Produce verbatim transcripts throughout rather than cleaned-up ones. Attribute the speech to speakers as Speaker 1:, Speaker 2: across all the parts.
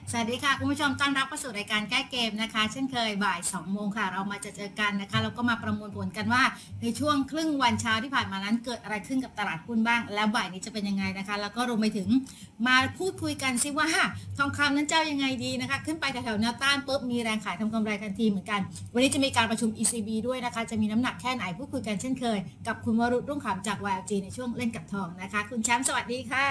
Speaker 1: สวัสดีค่ะคุณผู้ชมต้อนรับเข้าสู่รายการแก้เกมนะคะเช่นเคยบ่ายสองโมงค่ะเรามาจะเจอกันนะคะเราก็มาประมวลผลกันว่าในช่วงครึ่งวันเช้าที่ผ่านมานั้นเกิดอะไรขึ้นกับตลาดหุ้นบ้างแล้วบ่ายนี้จะเป็นยังไงนะคะแล้วก็รวมไปถึงมาพูดคุยกันซิว่าทองคำนั้นเจ้ายังไงดีนะคะขึ้นไปแถวๆแนวต้านปุ๊บมีแรงขายทำกำไรทันทีเหมือนกันวันนี้จะมีการประชุม อี ซี บี ด้วยนะคะจะมีน้ำหนักแค่ไหนพูดคุยกันเช่นเคยกับคุณวรุษรุ่งขำจาก วาย แอล จี ในช่วงเล่นกับทองนะคะคุณแชมป์สวัสดีค่ะ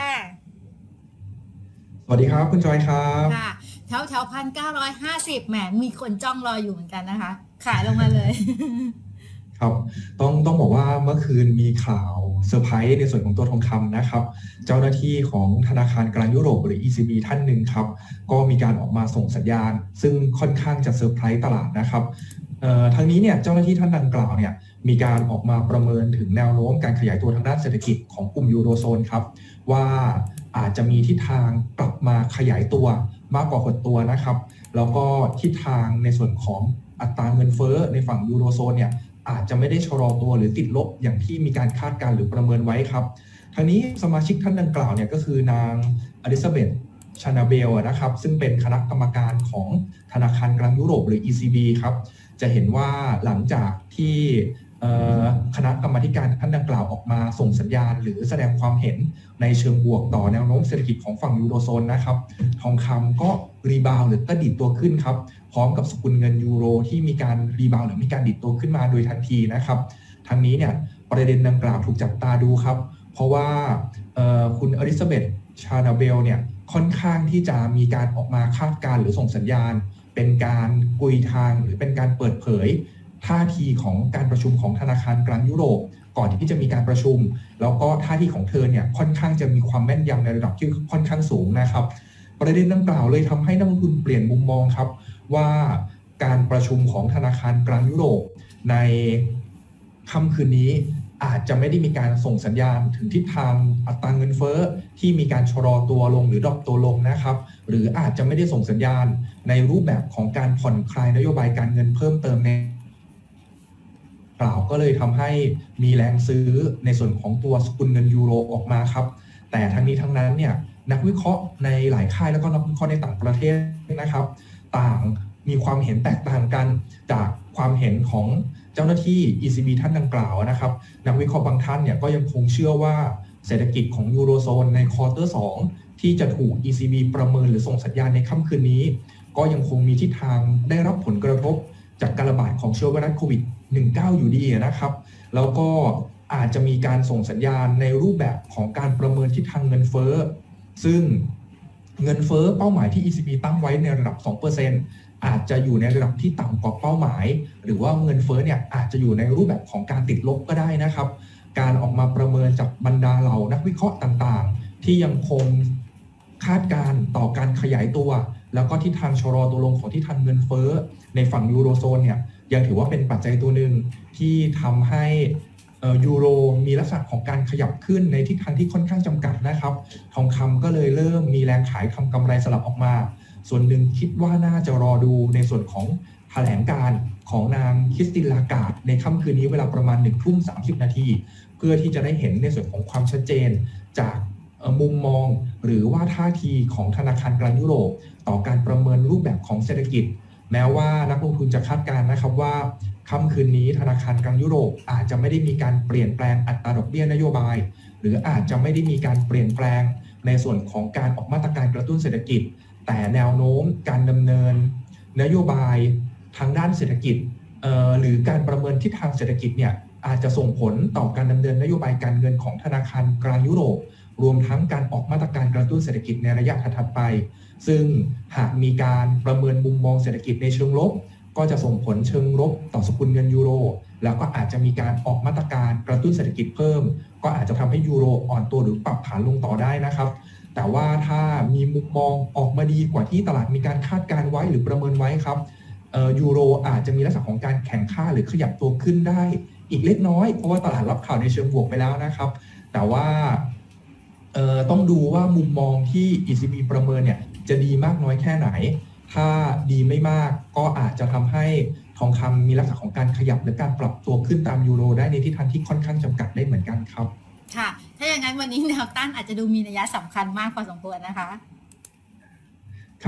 Speaker 2: สวัสดีครับคุณจอยครับ
Speaker 1: ค่ะแถวแถวพันเก้าร้อยห้าสิบแหมมีคนจ้องรออยู่เหมือนกันนะคะขายลงมาเลย
Speaker 2: ครับต้องต้องบอกว่าเมื่อคืนมีข่าวเซอร์ไพรส์ในส่วนของตัวทองคำนะครับเจ้าหน้าที่ของธนาคารกลางยุโรปหรือ อี ซี บี ท่านหนึ่งครับก็มีการออกมาส่งสัญญาณซึ่งค่อนข้างจะเซอร์ไพรส์ตลาดนะครับทั้งนี้เนี่ยเจ้าหน้าที่ท่านดังกล่าวเนี่ยมีการออกมาประเมินถึงแนวโน้มการขยายตัวทางด้านเศรษฐกิจของกลุ่มยูโรโซนครับว่าอาจจะมีทิศทางกลับมาขยายตัวมากกว่าหดตัวนะครับแล้วก็ทิศทางในส่วนของอัตราเงินเฟ้อในฝั่งยูโรโซนเนี่ยอาจจะไม่ได้ชะลอตัวหรือติดลบอย่างที่มีการคาดการณ์หรือประเมินไว้ครับทางนี้สมาชิกท่านดังกล่าวเนี่ยก็คือนางอลิซาเบธชานาเบลนะครับซึ่งเป็นคณะกรรมการของธนาคารกลางยุโรปหรือ อี ซี บี ครับจะเห็นว่าหลังจากที่คณะกรรมาการท่านดังกล่าวออกมาส่งสัญญาณหรือแสดงความเห็นในเชิงบวกต่อแนวโน้มเศรษฐกิจของฝั่งยูโรโซนนะครับทองคำก็รีบาวหรือกระดิดตัวขึ้นครับพร้อมกับสกุลเงินยูโรที่มีการรีบาวหรือมีการดิดตัวขึ้นมาโดยทันทีนะครับทางนี้เนี่ยประเด็นดังกล่าวถูกจับตาดูครับเพราะว่าคุณอลิซาเบธชานาเบลเนี่ยค่อนข้างที่จะมีการออกมาคาดการณ์หรือส่งสัญญาณเป็นการกุยทางหรือเป็นการเปิดเผยท่าทีของการประชุมของธนาคารกลางยุโรปก่อนที่จะมีการประชุมแล้วก็ท่าทีของเธอเนี่ยค่อนข้างจะมีความแม่นยำในระดับที่ค่อนข้างสูงนะครับประเด็นดังกล่าวเลยทำให้นักลงทุนเปลี่ยนมุมมองครับว่าการประชุมของธนาคารกลางยุโรปในค่ำคืนนี้อาจจะไม่ได้มีการส่งสัญญาณถึงทิศทางอัตราเงินเฟ้อที่มีการชะลอตัวลงหรือดรอปตัวลงนะครับหรืออาจจะไม่ได้ส่งสัญญาณในรูปแบบของการผ่อนคลายนโยบายการเงินเพิ่มเติมในกล่าวก็เลยทำให้มีแรงซื้อในส่วนของตัวสกุลเงินยูโรออกมาครับแต่ทั้งนี้ทั้งนั้นเนี่ยนักวิเคราะห์ในหลายค่ายแล้วก็นักวิเคราะห์ในต่างประเทศนะครับต่างมีความเห็นแตกต่างกันจากความเห็นของเจ้าหน้าที่ อี ซี บี ท่านดังกล่าวนะครับนักวิเคราะห์บางท่านเนี่ยก็ยังคงเชื่อว่าเศรษฐกิจของยูโรโซนในควอเตอร์สองที่จะถูก อี ซี บี ประเมินหรือส่งสัญญาณในค่ำคืนนี้ก็ยังคงมีทิศทางได้รับผลกระทบจากการระบาดของเชื้อไวรัสโควิดสิบเก้า อยู่ดีนะครับแล้วก็อาจจะมีการส่งสัญญาณในรูปแบบของการประเมินทิศทางเงินเฟ้อซึ่งเงินเฟ้อเป้าหมายที่ อี ซี บี ตั้งไว้ในระดับ สองเปอร์เซ็นต์ อาจจะอยู่ในระดับที่ต่ำกว่าเป้าหมายหรือว่าเงินเฟ้อเนี่ยอาจจะอยู่ในรูปแบบของการติดลบก็ได้นะครับการออกมาประเมินจากบรรดาเหล่านักวิเคราะห์ต่างๆที่ยังคงคาดการณ์ต่อการขยายตัวแล้วก็ทิศทางชะลอตัวลงของทิศทางเงินเฟ้อในฝั่งยูโรโซนเนี่ยยังถือว่าเป็นปัจจัยตัวหนึ่งที่ทำให้ยูโรมีลักษณะของการขยับขึ้นในทิศทางที่ค่อนข้างจำกัดนะครับทองคำก็เลยเริ่มมีแรงขายทำกำไรสลับออกมาส่วนหนึ่งคิดว่าน่าจะรอดูในส่วนของแถลงการของนางคริสตินลาการ์ดในค่ำคืนนี้เวลาประมาณหนึ่งทุ่มสามสิบนาทีเพื่อที่จะได้เห็นในส่วนของความชัดเจนจากมุมมองหรือว่าท่าทีของธนาคารกลางยุโรปต่อการประเมินรูปแบบของเศรษฐกิจแม้ว่านักลงทุนจะคาดการณ์นะครับว่าค่ำคืนนี้ธนาคารกลางยุโรปอาจจะไม่ได้มีการเปลี่ยนแปลงอัตราดอกเบี้ยนโยบายหรืออาจจะไม่ได้มีการเปลี่ยนแปลงในส่วนของการออกมาตรการกระตุ้นเศรษฐกิจแต่แนวโน้มการดำเนินนโยบายทางด้านเศรษฐกิจหรือการประเมินทิศทางเศรษฐกิจเนี่ยอาจจะส่งผลต่อการดำเนินนโยบายการเงินของธนาคารกลางยุโรปรวมทั้งการออกมาตรการกระตุ้นเศรษฐกิจในระยะถัดไปซึ่งหากมีการประเมินมุมมองเศรษฐกิจในเชิงลบก็จะส่งผลเชิงลบต่อสกุลเงินยูโรแล้วก็อาจจะมีการออกมาตรการกระตุ้นเศรษฐกิจเพิ่มก็อาจจะทำให้ยูโรอ่อนตัวหรือปรับฐานลงต่อได้นะครับแต่ว่าถ้ามีมุมมองออกมาดีกว่าที่ตลาดมีการคาดการไว้หรือประเมินไว้ครับยูโรอาจจะมีลักษณะของการแข่งค่าหรือขยับตัวขึ้นได้อีกเล็กน้อยเพราะว่าตลาดรับข่าวในเชิงบวกไปแล้วนะครับแต่ว่าต้องดูว่ามุมมองที่ อี ซี บี ประเมินเนี่ยจะดีมากน้อยแค่ไหนถ้าดีไม่มากก็อาจจะทำให้ทองคำมีลักษณะของการขยับหรือการปรับตัวขึ้นตามยูโรได้ในทิศทางที่ค่อนข้างจำกัดได้เหมือนกันครับ
Speaker 1: ค่ะถ้าอย่างนั้นวันนี้แนวต้านอาจจะดูมีนัยสำคัญมากพอสมควรนะคะ
Speaker 2: ครับ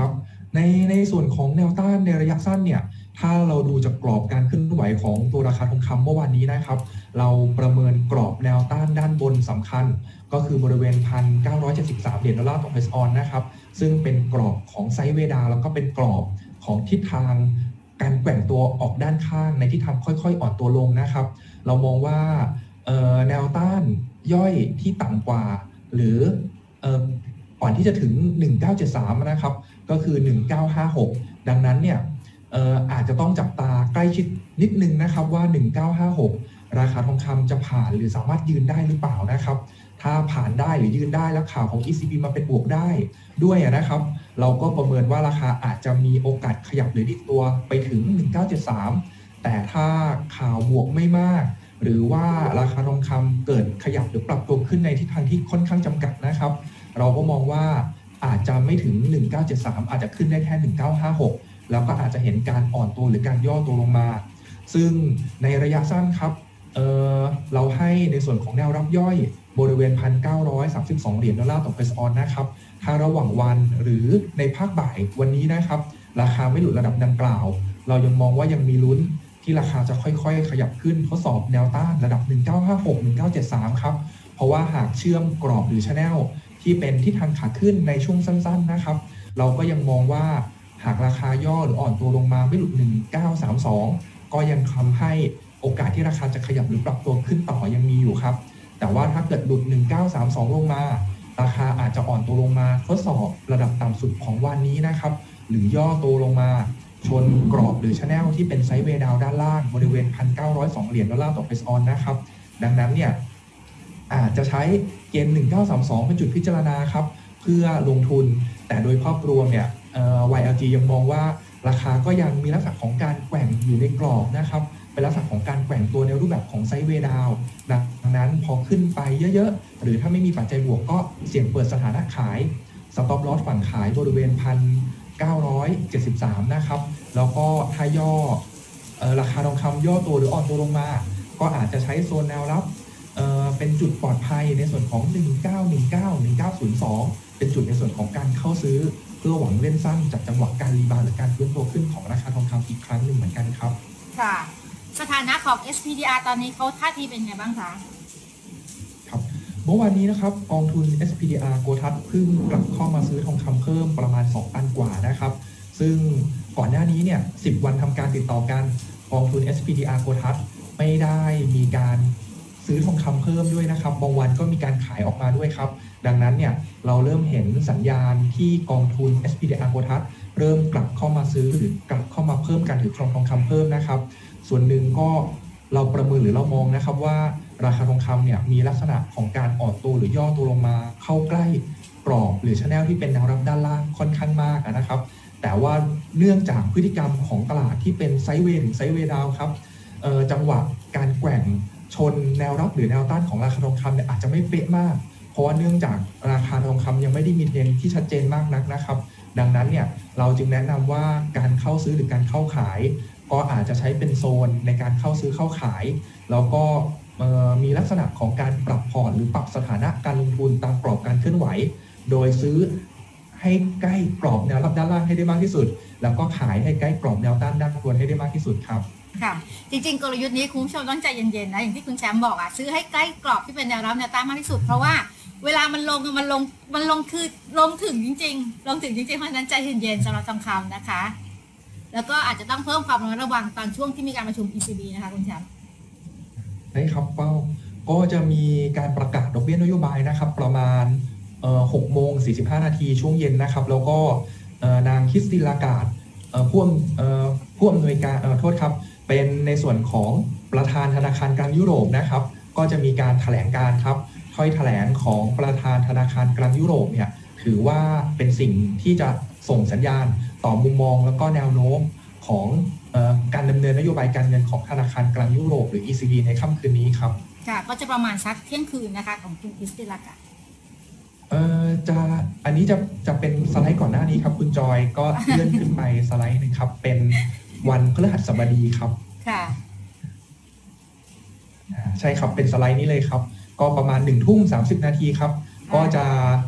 Speaker 2: ในในส่วนของแนวต้านในระยะสั้นเนี่ยถ้าเราดูจากกรอบการเคลื่อนไหวของตัวราคาทองคำเมื่อวานนี้นะครับเราประเมินกรอบแนวต้านด้านบนสำคัญก็คือบริเวณ หนึ่งพันเก้าร้อยเจ็ดสิบสาม เหรียญดอลลาร์ต่อเพซออนนะครับซึ่งเป็นกรอบของไซด์เวย์ดาวน์แล้วก็เป็นกรอบของทิศทางการแกว่งตัวออกด้านข้างในทิศทางค่อยๆอ่อนตัวลงนะครับเรามองว่าแนวต้านย่อยที่ต่ำกว่าหรือก่อนที่จะถึงหนึ่งพันเก้าร้อยเจ็ดสิบสามนะครับก็คือหนึ่งพันเก้าร้อยห้าสิบหกดังนั้นเนี่ยอาจจะต้องจับตาใกล้ชิดนิดนึงนะครับว่าหนึ่งพันเก้าร้อยห้าสิบหกราคาทองคำจะผ่านหรือสามารถยืนได้หรือเปล่านะครับถ้าผ่านได้หรือยืนได้แล้วข่าวของ อี ซี บี มาเป็นบวกได้ด้วยนะครับเราก็ประเมินว่าราคาอาจจะมีโอกาสขยับหรือดิดตัวไปถึงหนึ่งพันเก้าร้อยเจ็ดสิบสามแต่ถ้าข่าวบวกไม่มากหรือว่าราคาทองคำเกิดขยับหรือปรับตัวขึ้นในทิศทางที่ค่อนข้างจำกัดนะครับเราก็มองว่าอาจจะไม่ถึงหนึ่งพันเก้าร้อยเจ็ดสิบสามอาจจะขึ้นได้แค่หนึ่งพันเก้าร้อยห้าสิบหกแล้วก็อาจจะเห็นการอ่อนตัวหรือการย่อตัวลงมาซึ่งในระยะสั้นครับ เ, เราให้ในส่วนของแนวรับย่อยบริเวณ หนึ่งพันเก้าร้อยสามสิบสอง เหรียญดอลลาร์ต่อเพซออนนะครับถ้าระหว่างวันหรือในภาคบ่ายวันนี้นะครับราคาไม่หลุดระดับดังกล่าวเรายังมองว่ายังมีลุ้นที่ราคาจะค่อยๆขยับขึ้นทดสอบแนวต้านระดับหนึ่งพันเก้าร้อยห้าสิบหก หนึ่งพันเก้าร้อยเจ็ดสิบสามครับเพราะว่าหากเชื่อมกรอบหรือ channel ที่เป็นทิศทางขาขึ้นในช่วงสั้นๆนะครับเราก็ยังมองว่าหากราคาย่อหรืออ่อนตัวลงมาไม่หลุดหนึ่งพันเก้าร้อยสามสิบสองก็ยังทำให้โอกาสที่ราคาจะขยับหรือปรับตัวขึ้นต่อยังมีอยู่ครับแต่ว่าถ้าเกิดหลุดหนึ่งพันเก้าร้อยสามสิบสองลงมาราคาอาจจะอ่อนตัวลงมาทดสอบระดับต่ำสุดของวันนี้นะครับหรือย่อตัวลงมาชนกรอบหรือ channel ที่เป็นไซด์เวย์ดาวด้านล่างบริเวณ หนึ่งพันเก้าร้อยสอง เหรียญดอลลาร์ต่อเพซออนนะครับดังนั้นเนี่ยอาจจะใช้เกณฑ์หนึ่งพันเก้าร้อยสามสิบสองเป็นจุดพิจารณาครับเพื่อลงทุนแต่โดยภาพรวมเนี่ย วาย แอล จี ยังมองว่าราคาก็ยังมีลักษณะของการแกว่งอยู่ในกรอบนะครับเป็นลักษณะของการแกว่งตัวในรูปแบบของไซด์เวย์ดาวน์ดังนั้นพอขึ้นไปเยอะๆหรือถ้าไม่มีปัจจัยบวกก็เสี่ยงเปิดสถานะขายสต็อปลอสฝั่งขายบริเวณ หนึ่งพันเก้าร้อยเจ็ดสิบสาม นะครับแล้วก็ถ้าย่อราคาทองคำย่อตัวหรืออ่อนตัวลงมาก็อาจจะใช้โซนแนวรับเเป็นจุดปลอดภัยในส่วนของหนึ่งพันเก้าร้อยสิบเก้า หนึ่งพันเก้าร้อยสองเป็นจุดในส่วนของการเข้าซื้อเพื่อหวังเล่นสั้นจากจังหวะการรีบาวด์หรือการฟื้นตัวขึ้นของราคาทองคำอีกครั้งหนึ่งเหมือนกันครับ
Speaker 1: ค่ะสถานะของ เอส พี ดี อาร์ ตอนนี้เขาท่าทีเป็นไงบ้างคะ
Speaker 2: ครับเมื่อวานนี้นะครับกองทุน เอส พี ดี อาร์ โกทัสเพิ่งกลับเข้ามาซื้อทองคำเพิ่มประมาณสองตันกว่านะครับซึ่งก่อนหน้านี้เนี่ยสิบวันทำการติดต่อกันกองทุน เอส พี ดี อาร์ โกทัสไม่ได้มีการซื้อทองคำเพิ่มด้วยนะครับบางวันก็มีการขายออกมาด้วยครับดังนั้นเนี่ยเราเริ่มเห็นสัญญาณที่กองทุน เอส พี ดี อาร์ โกทัสเริ่มกลับเข้ามาซื้อหรือกลับเข้ามาเพิ่มการถือครองทองคำเพิ่มนะครับส่วนหนึ่งก็เราประเมินหรือเรามองนะครับว่าราคาทองคำเนี่ยมีลักษณะของการอ่อนตัวหรือย่อตัวลงมาเข้าใกล้กรอบหรือ channel ที่เป็นแนวรับด้านล่างค่อนข้างมากนะครับแต่ว่าเนื่องจากพฤติกรรมของตลาดที่เป็นไซด์เวย์หรือไซด์เวย์ดาวน์ครับจังหวะการแกว่งชนแนวรับหรือแนวต้านของราคาทองคำเนี่ยอาจจะไม่เป๊ะมากเพราะว่าเนื่องจากราคาทองคำยังไม่ได้มีเทรนด์ที่ชัดเจนมากนักนะครับดังนั้นเนี่ยเราจึงแนะนำว่าการเข้าซื้อหรือการเข้าขายก็อาจจะใช้เป็นโซนในการเข้าซื้อเข้าขายแล้วก็มีลักษณะของการปรับพอร์ตหรือปรับสถานะการลงทุนตามกรอบการเคลื่อนไหวโดยซื้อให้ใกล้กรอบแนวรับด้านล่างให้ได้มากที่สุดแล้วก็ขายให้ใกล้กรอบแนวต้านด้านบนให้ได้มากที่สุดครับ
Speaker 1: ค่ะจริงๆกลยุทธ์นี้คุณผู้ชมต้องใจเย็นๆนะอย่างที่คุณแชมป์บอกอ่ะซื้อให้ใกล้กรอบที่เป็นแนวรับแนวต้านมากที่สุดเพราะว่าเวลามันลงมันลงมันลงคือลงถึงจริงๆลงถึงจริงๆเพราะฉะนั้นใจเย็นๆสำหรับทองคำนะคะแล้วก็อาจจะต้องเพิ่มความระมัดระวังตอนช่วงที่มีการประชุม อี ซี บี นะคะคุณแชมป์
Speaker 2: ใช่ครับเป้าก็จะมีการประกาศดอกเบี้ยนโยบายนะครับประมาณหกโมงสี่สิบห้านาทีช่วงเย็นนะครับแล้วก็นางคริสตินลาการ์ดผู้ผู้อำนวยการโทษครับเป็นในส่วนของประธานธนาคารกลางยุโรปนะครับก็จะมีการแถลงการครับถ้อยแถลงของประธานธนาคารกลางยุโรปเนี่ยถือว่าเป็นสิ่งที่จะส่งสัญญาณต่อมุมมองแล้วก็แนวโน้มของการดำเนินนโยบายการเงินของธนาคารกลางยุโรปหรือ อี ซี บี ในค่ำคืนนี้ครับ
Speaker 1: ค่ะก็จะประมาณสักเที่ยงคืนนะคะของคุณคริสตินลาการ์ด
Speaker 2: เอ่อจะอันนี้จะจะเป็นสไลด์ก่อนหน้านี้ครับคุณจอยก็เลื่อนขึ้นไปสไลด์นึงครับเป็นวันพฤหัสบดีครับ
Speaker 1: ค่ะ
Speaker 2: ใช่ครับเป็นสไลด์นี้เลยครับก็ประมาณหนึ่งทุ่มสามสิบนาทีครับก็จะ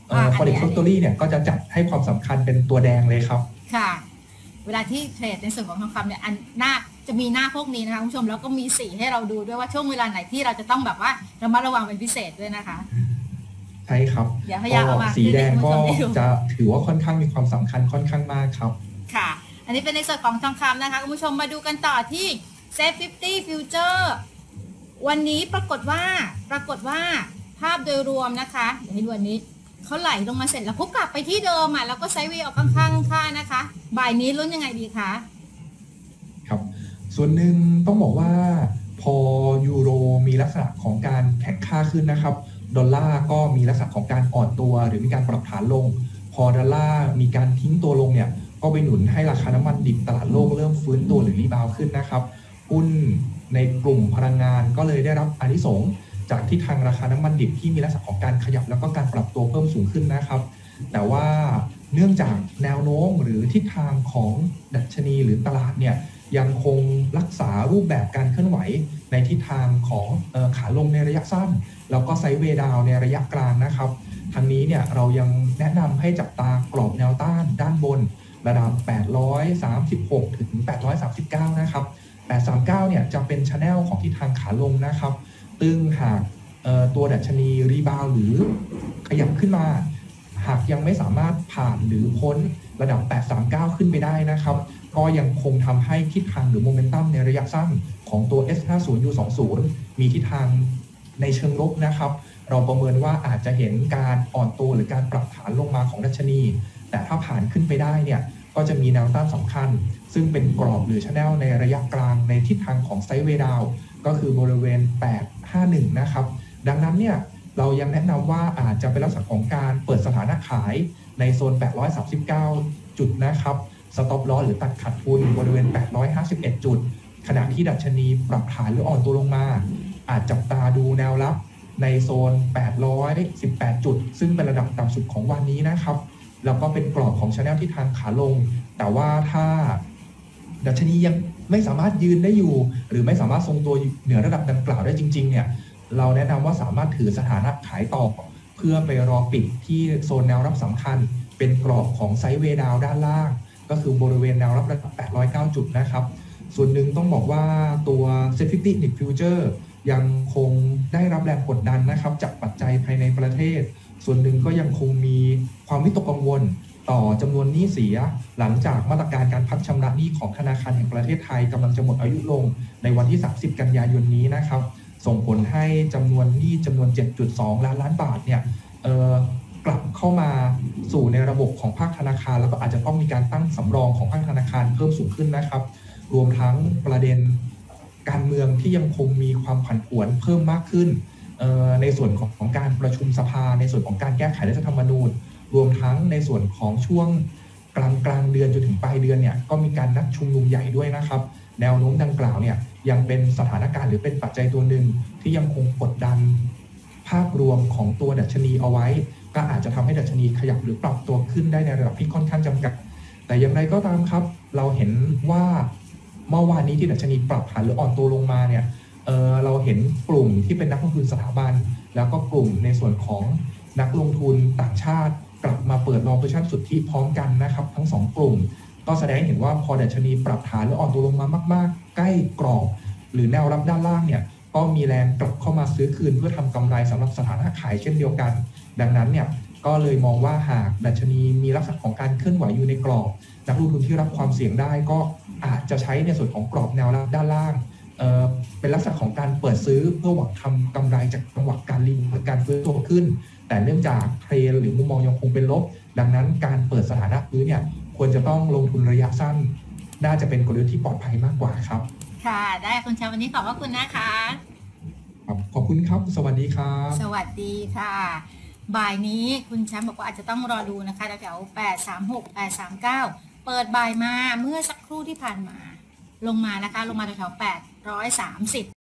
Speaker 2: forex factory เนี่ยก็จะจัดให้ความสำคัญเป็นตัวแดงเลยครับ
Speaker 1: ค่ะเวลาที่เทรดในส่วนของทองคำเนี่ยอันหน้าจะมีหน้าพวกนี้นะคะคุณผู้ชมแล้วก็มีสีให้เราดูด้วยว่าช่วงเวลาไหนที่เราจะต้องแบบว่าระมัดระวังเป็นพิเศษด้วยนะคะ
Speaker 2: ใช่ครับ
Speaker 1: เดี๋ยวพยายามเอามา
Speaker 2: สีแดงก็จะถือว่าค่อนข้างมีความสำคัญค่อนข้างมากครับ
Speaker 1: ค่ะอันนี้เป็นในส่วนของทองคำนะคะคุณผู้ชมมาดูกันต่อที่ เซฟ ห้าสิบ Future วันนี้ปรากฏว่าปรากฏว่าภาพโดยรวมนะคะเดี๋ยวให้ดูอันนี้เขาไหลลงมาเสร็จแล้วก็กลับไปที่เดิมอ่ะแล้วก็ไซด์เวย์ออกข้างๆค่านะคะบ่ายนี้ลุ้นยังไงดีคะ
Speaker 2: ครับส่วนหนึ่งต้องบอกว่าพอยูโรมีลักษณะของการแข็งค่าขึ้นนะครับดอลลาร์ก็มีลักษณะของการอ่อนตัวหรือมีการปรับฐานลงพอดอลลาร์มีการทิ้งตัวลงเนี่ยก็ไปหนุนให้ราคาน้ำมันดิบตลาดโลกเริ่มฟื้นตัวหรือรีบาวขึ้นนะครับหุ้นในกลุ่มพลังงานก็เลยได้รับอานิสงส์จากที่ทางราคาน้ำมันดิบที่มีลักษณะของการขยับแล้วก็การปรับตัวเพิ่มสูงขึ้นนะครับแต่ว่าเนื่องจากแนวโน้มหรือทิศทางของดัชนีหรือตลาดเนี่ยยังคงรักษารูปแบบการเคลื่อนไหวในทิศทางของเอ่อขาลงในระยะสั้นแล้วก็ไซด์เวย์ดาวในระยะกลางนะครับทางนี้เนี่ยเรายังแนะนำให้จับตากรอบแนวต้านด้านบนระดับแปดร้อยสามสิบหกถึงแปดร้อยสามสิบเก้านะครับแปดร้อยสามสิบเก้าเนี่ยจะเป็นชแนลของทิศทางขาลงนะครับซึ่งหากตัวดัชนีรีบาวหรือขยับขึ้นมาหากยังไม่สามารถผ่านหรือพ้นระดับแปดร้อยสามสิบเก้าขึ้นไปได้นะครับก็ยังคงทำให้ทิศทางหรือโมเมนตัมในระยะสั้นของตัว เอส ห้าสิบ ยู ยี่สิบ มีทิศทางในเชิงลบนะครับเราประเมินว่าอาจจะเห็นการอ่อนตัวหรือการปรับฐานลงมาของดัชนีแต่ถ้าผ่านขึ้นไปได้เนี่ยก็จะมีแนวต้านสำคัญซึ่งเป็นกรอบหรือชแนลในระยะกลางในทิศทางของไซด์เวย์ดาวก็คือบริเวณแปดร้อยห้าสิบเอ็ดนะครับดังนั้นเนี่ยเรายังแนะนำว่าอาจจะเป็นลักษณะของการเปิดสถานะขายในโซนแปดร้อยสามสิบเก้าจุดนะครับสต็อปลอสหรือตัดขาดทุนบริเวณแปดร้อยห้าสิบเอ็ดจุดขณะที่ดัชนีปรับฐานหรืออ่อนตัวลงมาอาจจับตาดูแนวรับในโซนแปดร้อยสิบแปดจุดซึ่งเป็นระดับต่ำสุดของวันนี้นะครับแล้วก็เป็นกรอบของชแนลที่ทางขาลงแต่ว่าถ้าดัชนียังไม่สามารถยืนได้อยู่หรือไม่สามารถทรงตัวเหนือระดับดังกล่าวได้จริงๆเนี่ยเราแนะนำว่าสามารถถือสถานะขายต่อเพื่อไปรอปิดที่โซนแนวรับสำคัญเป็นกรอบของไซด์เวย์ดาวด้านล่างก็คือบริเวณแนวรับระดับแปดร้อยเก้าจุดนะครับส่วนหนึ่งต้องบอกว่าตัว เซฟ ห้าสิบ Index Future ยังคงได้รับแรงกดดันนะครับจากปัจจัยภายในประเทศส่วนหนึ่งก็ยังคงมีความวิตกกังวลต่อจำนวนหนี้เสียหลังจากมาตรการการพักชำระหนี้ของธนาคารแห่งประเทศไทยกำลังจะหมดอายุลงในวันที่สามสิบกันยายนนี้นะครับส่งผลให้จำนวนหนี้จำนวน เจ็ดจุดสอง ล้านล้านบาทเนี่ยเอ่อกลับเข้ามาสู่ในระบบของภาคธนาคารแล้วก็อาจจะต้องมีการตั้งสำรองของภาคธนาคารเพิ่มสูงขึ้นนะครับรวมทั้งประเด็นการเมืองที่ยังคงมีความผันผวนเพิ่มมากขึ้นในส่วนของการประชุมสภาในส่วนของการแก้ไขรัฐธรรมนูญรวมทั้งในส่วนของช่วงกลางกลางเดือนจนถึงปลายเดือนเนี่ยก็มีการนัดชุมนุมใหญ่ด้วยนะครับแนวโน้มดังกล่าวเนี่ยยังเป็นสถานการณ์หรือเป็นปัจจัยตัวหนึ่งที่ยังคงกดดันภาพรวมของตัวดัชนีเอาไว้ก็อาจจะทำให้ดัชนีขยับหรือปรับตัวขึ้นได้ในระดับที่ค่อนข้างจำกัดแต่อย่างไรก็ตามครับเราเห็นว่าเมื่อวานนี้ที่ดัชนีปรับฐานหรืออ่อนตัวลงมาเนี่ย เอ่อเราเห็นกลุ่มที่เป็นนักลงทุนสถาบันแล้วก็กลุ่มในส่วนของนักลงทุนต่างชาติกลับมาเปิดลองโพซิชั่นสุทธิพร้อมกันนะครับทั้งสองกลุ่มก็แสดงเห็นว่าพอดัชนีปรับฐานหรืออ่อนตัวลงมามากๆใกล้กรอบหรือแนวรับด้านล่างเนี่ยก็มีแรงกลับเข้ามาซื้อคืนเพื่อทำกำไรสำหรับสถานะขายเช่นเดียวกันดังนั้นเนี่ยก็เลยมองว่าหากดัชนีมีลักษณะของการเคลื่อนไหวอยู่ในกรอบนักลงทุนที่รับความเสี่ยงได้ก็อาจจะใช้ในส่วนของกรอบแนวรับด้านล่างเอ่อเป็นลักษณะของการเปิดซื้อเพื่อหวังทำกำไรจากจังหวะการรีหรือการฟื้นตัวขึ้นแต่เนื่องจากเทรนหรือมุมมองยังคงเป็นลบดังนั้นการเปิดสถานะซื้อเนี่ยควรจะต้องลงทุนระยะสั้นน่าจะเป็นกลยุทธ์ที่ปลอดภัยมากกว่าครับ
Speaker 1: ค่ะได้คุณแชมป์วันนี้ขอบพระคุณนะคะ
Speaker 2: ขอบคุณครับสวัสดีครับ
Speaker 1: สวัสดีค่ะบ่ายนี้คุณแชมป์บอกว่าอาจจะต้องรอดูนะคะแถวแปดสามหก แปดสามเก้าเปิดบ่ายมาเมื่อสักครู่ที่ผ่านมาลงมานะคะลงมาแถวแปดร้อยสามสิบ